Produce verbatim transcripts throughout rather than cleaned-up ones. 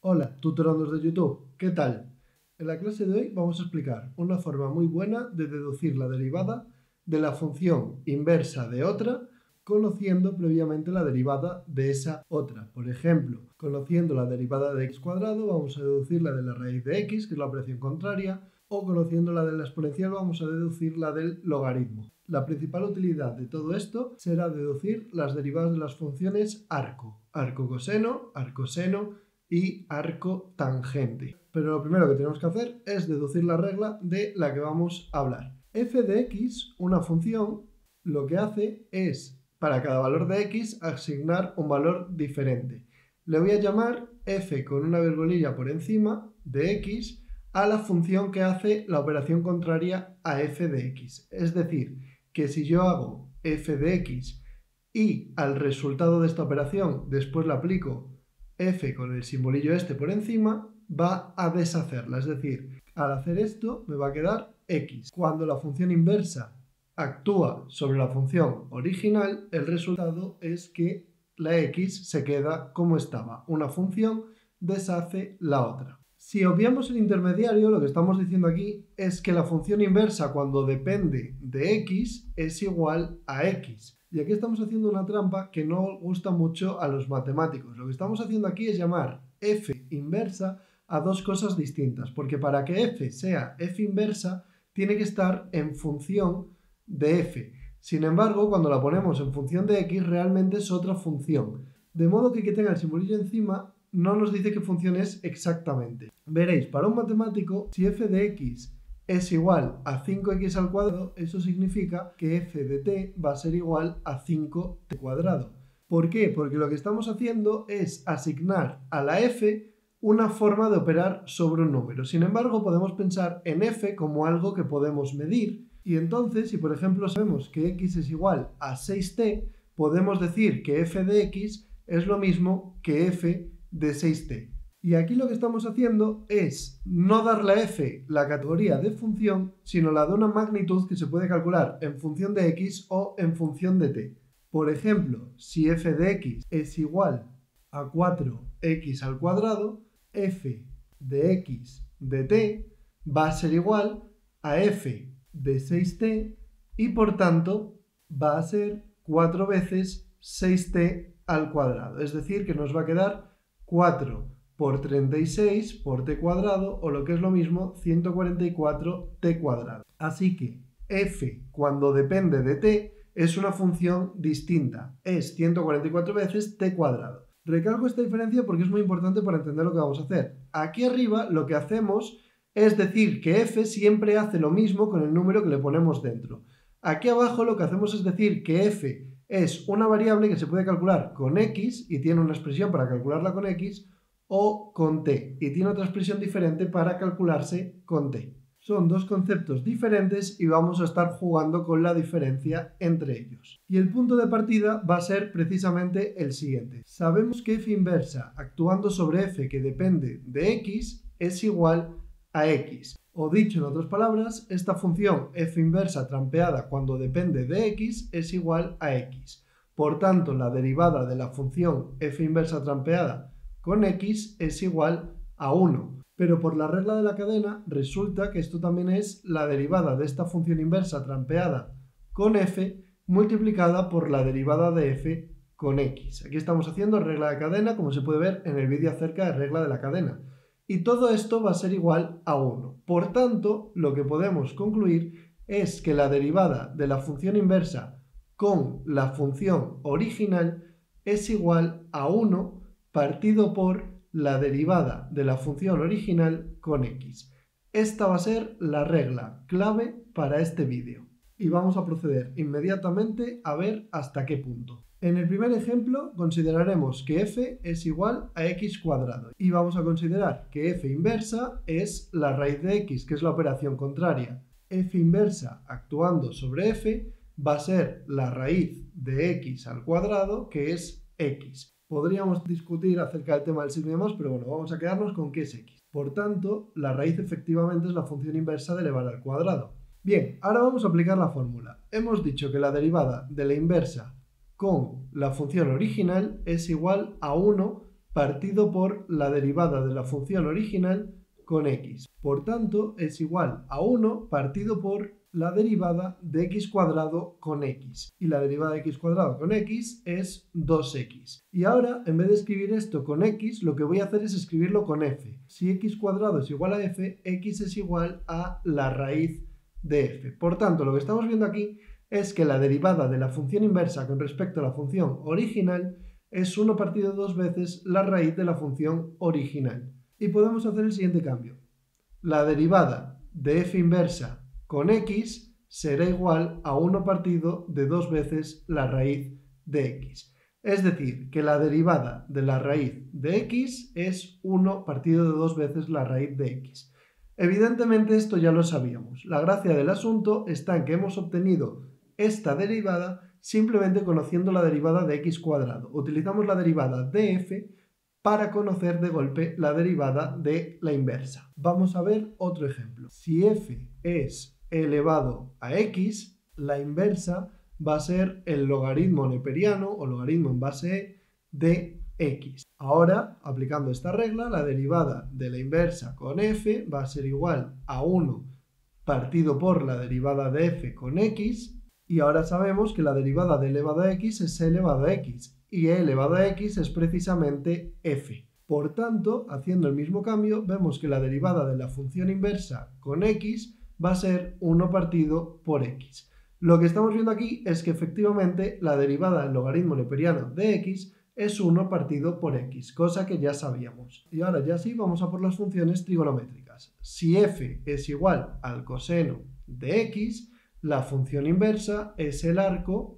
Hola, tutorandos de YouTube, ¿qué tal? En la clase de hoy vamos a explicar una forma muy buena de deducir la derivada de la función inversa de otra, conociendo previamente la derivada de esa otra. Por ejemplo, conociendo la derivada de x cuadrado, vamos a deducir la de la raíz de x, que es la operación contraria, o conociendo la de la exponencial, vamos a deducir la del logaritmo. La principal utilidad de todo esto será deducir las derivadas de las funciones arco, arco-coseno, arcoseno y arco tangente. Pero lo primero que tenemos que hacer es deducir la regla de la que vamos a hablar. F de x, una función, lo que hace es, para cada valor de x, asignar un valor diferente. Le voy a llamar f con una virgulilla por encima de x a la función que hace la operación contraria a f de x. Es decir, que si yo hago f de x y al resultado de esta operación después le aplico f con el simbolillo este por encima, va a deshacerla. Es decir, al hacer esto me va a quedar x. Cuando la función inversa actúa sobre la función original, el resultado es que la x se queda como estaba. Una función deshace la otra. Si obviamos el intermediario, lo que estamos diciendo aquí es que la función inversa cuando depende de x es igual a x. Y aquí estamos haciendo una trampa que no gusta mucho a los matemáticos. Lo que estamos haciendo aquí es llamar f inversa a dos cosas distintas, porque para que f sea f inversa tiene que estar en función de f. Sin embargo, cuando la ponemos en función de x, realmente es otra función. De modo que que tenga el simbolillo encima no nos dice qué función es exactamente. Veréis, para un matemático, si f de x es igual a cinco x al cuadrado, eso significa que f de t va a ser igual a cinco t cuadrado. ¿Por qué? Porque lo que estamos haciendo es asignar a la f una forma de operar sobre un número. Sin embargo, podemos pensar en f como algo que podemos medir. Y entonces, si por ejemplo sabemos que x es igual a seis t, podemos decir que f de x es lo mismo que f de seis t. Y aquí lo que estamos haciendo es no darle a f la categoría de función, sino la de una magnitud que se puede calcular en función de x o en función de t. Por ejemplo, si f de x es igual a cuatro x al cuadrado, f de x de t va a ser igual a f de seis t y por tanto va a ser cuatro veces seis t al cuadrado. Es decir, que nos va a quedar cuatro por treinta y seis por t cuadrado, o lo que es lo mismo, ciento cuarenta y cuatro t cuadrado. Así que f, cuando depende de t, es una función distinta. Es ciento cuarenta y cuatro veces t cuadrado. Recalco esta diferencia porque es muy importante para entender lo que vamos a hacer. Aquí arriba lo que hacemos es decir que f siempre hace lo mismo con el número que le ponemos dentro. Aquí abajo lo que hacemos es decir que f es una variable que se puede calcular con x y tiene una expresión para calcularla con x, o con t, y tiene otra expresión diferente para calcularse con t. Son dos conceptos diferentes y vamos a estar jugando con la diferencia entre ellos. Y el punto de partida va a ser precisamente el siguiente. Sabemos que f inversa actuando sobre f que depende de x es igual a x. O dicho en otras palabras, esta función f inversa trampeada cuando depende de x es igual a x. Por tanto, la derivada de la función f inversa trampeada con x es igual a uno. Pero por la regla de la cadena resulta que esto también es la derivada de esta función inversa trampeada con f multiplicada por la derivada de f con x. Aquí estamos haciendo regla de cadena, como se puede ver en el vídeo acerca de regla de la cadena. Y todo esto va a ser igual a uno. Por tanto, lo que podemos concluir es que la derivada de la función inversa con la función original es igual a uno partido por la derivada de la función original con x. Esta va a ser la regla clave para este vídeo. Y vamos a proceder inmediatamente a ver hasta qué punto. En el primer ejemplo consideraremos que f es igual a x cuadrado y vamos a considerar que f inversa es la raíz de x, que es la operación contraria. F inversa actuando sobre f va a ser la raíz de x al cuadrado, que es x. Podríamos discutir acerca del tema del signo y demás, pero bueno, vamos a quedarnos con que es x. Por tanto, la raíz efectivamente es la función inversa de elevar al cuadrado. Bien, ahora vamos a aplicar la fórmula. Hemos dicho que la derivada de la inversa con la función original es igual a uno partido por la derivada de la función original con x. Por tanto, es igual a uno partido por la derivada de x cuadrado con x. Y la derivada de x cuadrado con x es dos x. Y ahora, en vez de escribir esto con x, lo que voy a hacer es escribirlo con f. Si x cuadrado es igual a f, x es igual a la raíz de f. Por tanto, lo que estamos viendo aquí es que la derivada de la función inversa con respecto a la función original es uno partido dos veces la raíz de la función original. Y podemos hacer el siguiente cambio. La derivada de f inversa con x será igual a uno partido de dos veces la raíz de x. Es decir, que la derivada de la raíz de x es uno partido de dos veces la raíz de x. Evidentemente esto ya lo sabíamos. La gracia del asunto está en que hemos obtenido esta derivada simplemente conociendo la derivada de x cuadrado. Utilizamos la derivada de f para conocer de golpe la derivada de la inversa. Vamos a ver otro ejemplo. Si f es elevado a x, la inversa va a ser el logaritmo neperiano o logaritmo en base e de x. Ahora, aplicando esta regla, la derivada de la inversa con f va a ser igual a uno partido por la derivada de f con x. Y ahora sabemos que la derivada de e elevado a x es e elevado a x, y e elevado a x es precisamente f. Por tanto, haciendo el mismo cambio, vemos que la derivada de la función inversa con x va a ser uno partido por x. Lo que estamos viendo aquí es que efectivamente la derivada del logaritmo neperiano de x es uno partido por x, cosa que ya sabíamos. Y ahora ya sí vamos a por las funciones trigonométricas. Si f es igual al coseno de x, la función inversa es el arco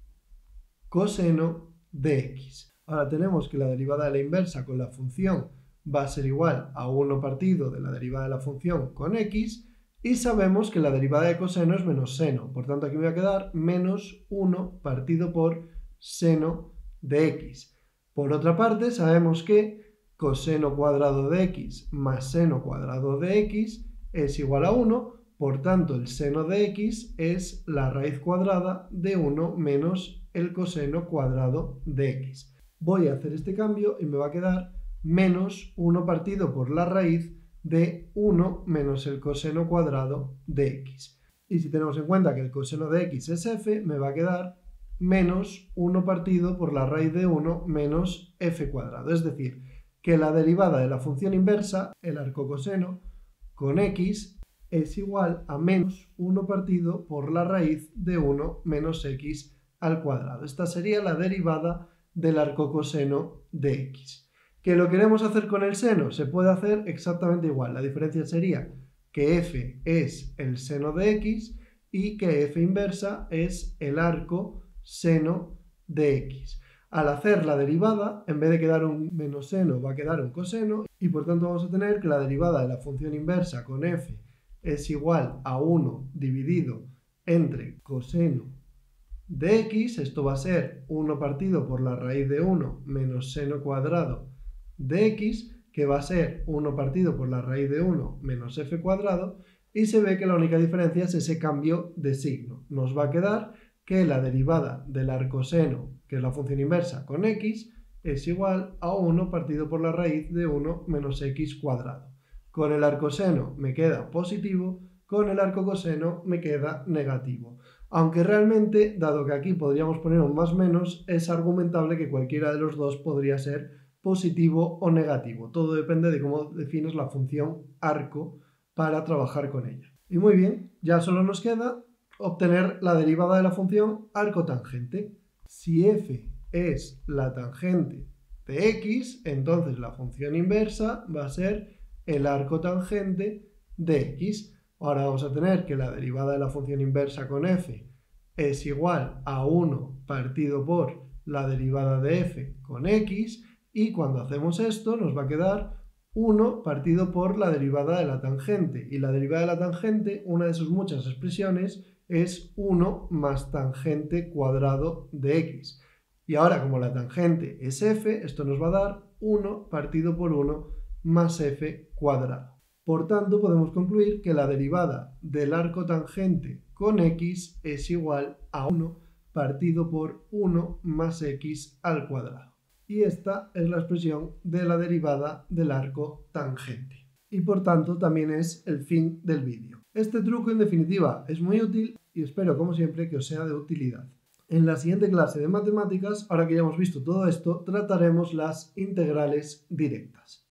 coseno de x. Ahora tenemos que la derivada de la inversa con la función va a ser igual a uno partido de la derivada de la función con x, y sabemos que la derivada de coseno es menos seno. Por tanto, aquí me va a quedar menos uno partido por seno de x. Por otra parte, sabemos que coseno cuadrado de x más seno cuadrado de x es igual a uno. Por tanto, el seno de x es la raíz cuadrada de uno menos el coseno cuadrado de x. Voy a hacer este cambio y me va a quedar menos uno partido por la raíz de uno menos el coseno cuadrado de x. Y si tenemos en cuenta que el coseno de x es f, me va a quedar menos uno partido por la raíz de uno menos f cuadrado. Es decir, que la derivada de la función inversa, el arco coseno, con x, es igual a menos uno partido por la raíz de uno menos x al cuadrado. Esta sería la derivada del arco coseno de x. ¿Que lo queremos hacer con el seno? Se puede hacer exactamente igual. La diferencia sería que f es el seno de x y que f inversa es el arco seno de x. Al hacer la derivada, en vez de quedar un menos seno, va a quedar un coseno, y por tanto vamos a tener que la derivada de la función inversa con f es igual a uno dividido entre coseno de x. Esto va a ser uno partido por la raíz de uno menos seno cuadrado de x, que va a ser uno partido por la raíz de uno menos f cuadrado, y se ve que la única diferencia es ese cambio de signo. Nos va a quedar que la derivada del arcoseno, que es la función inversa con x, es igual a uno partido por la raíz de uno menos x cuadrado. Con el arcoseno me queda positivo, con el arcocoseno me queda negativo. Aunque realmente, dado que aquí podríamos poner un más menos, es argumentable que cualquiera de los dos podría ser positivo o negativo. Todo depende de cómo defines la función arco para trabajar con ella. Y muy bien, ya solo nos queda obtener la derivada de la función arco tangente. Si f es la tangente de x, entonces la función inversa va a ser el arco tangente de x. Ahora vamos a tener que la derivada de la función inversa con f es igual a uno partido por la derivada de f con x, y cuando hacemos esto nos va a quedar uno partido por la derivada de la tangente, y la derivada de la tangente, una de sus muchas expresiones, es uno más tangente cuadrado de x. Y ahora, como la tangente es f, esto nos va a dar uno partido por uno más f cuadrado. Por tanto, podemos concluir que la derivada del arco tangente con x es igual a uno partido por uno más x al cuadrado. y esta es la expresión de la derivada del arco tangente. Y por tanto también es el fin del vídeo. Este truco en definitiva es muy útil y espero como siempre que os sea de utilidad. En la siguiente clase de matemáticas, ahora que ya hemos visto todo esto, trataremos las integrales directas.